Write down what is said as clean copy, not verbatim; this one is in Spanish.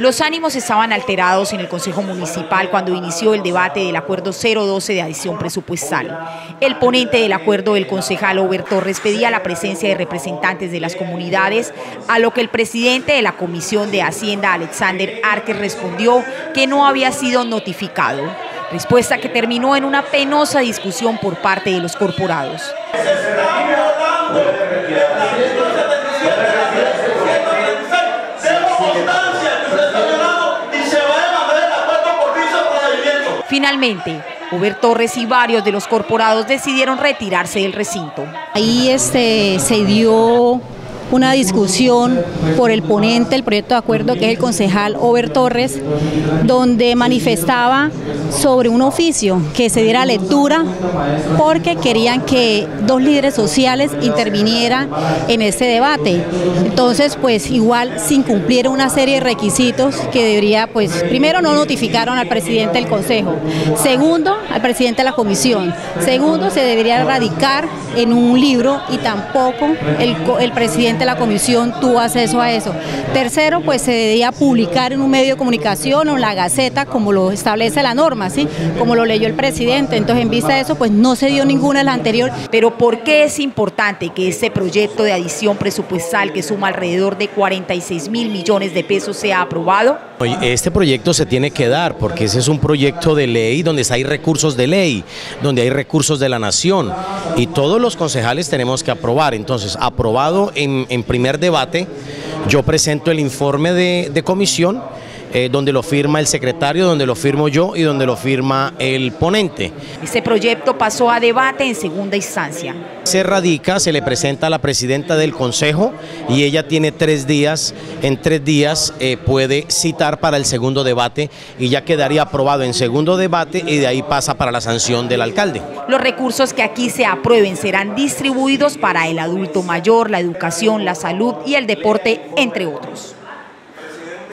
Los ánimos estaban alterados en el Consejo Municipal cuando inició el debate del Acuerdo 012 de adición presupuestal. El ponente del acuerdo, el concejal Over Torres, pedía la presencia de representantes de las comunidades, a lo que el presidente de la Comisión de Hacienda, Alexander Arques, respondió que no había sido notificado. Respuesta que terminó en una penosa discusión por parte de los corporados. Finalmente, Over Torres y varios de los corporados decidieron retirarse del recinto. Ahí se dio una discusión por el ponente del proyecto de acuerdo, que es el concejal Over Torres, donde manifestaba sobre un oficio que se diera lectura porque querían que dos líderes sociales intervinieran en este debate. Entonces, pues igual se incumplieron una serie de requisitos que debería, pues primero no notificaron al presidente del consejo, segundo al presidente de la comisión, segundo se debería radicar en un libro y tampoco el presidente de la comisión tuvo acceso a eso. Tercero, pues se debía publicar en un medio de comunicación o en la Gaceta, como lo establece la norma, ¿sí? Como lo leyó el presidente. Entonces, en vista de eso, pues no se dio ninguna de las anteriores. Pero ¿por qué es importante que este proyecto de adición presupuestal, que suma alrededor de 46.000 millones de pesos, sea aprobado? Este proyecto se tiene que dar porque ese es un proyecto de ley donde hay recursos de ley, donde hay recursos de la nación y todos los concejales tenemos que aprobar. Entonces, aprobado en primer debate, yo presento el informe de comisión, donde lo firma el secretario, donde lo firmo yo y donde lo firma el ponente. Este proyecto pasó a debate en segunda instancia. Se radica, se le presenta a la presidenta del consejo y ella tiene 3 días, en 3 días puede citar para el segundo debate y ya quedaría aprobado en segundo debate y de ahí pasa para la sanción del alcalde. Los recursos que aquí se aprueben serán distribuidos para el adulto mayor, la educación, la salud y el deporte, entre otros.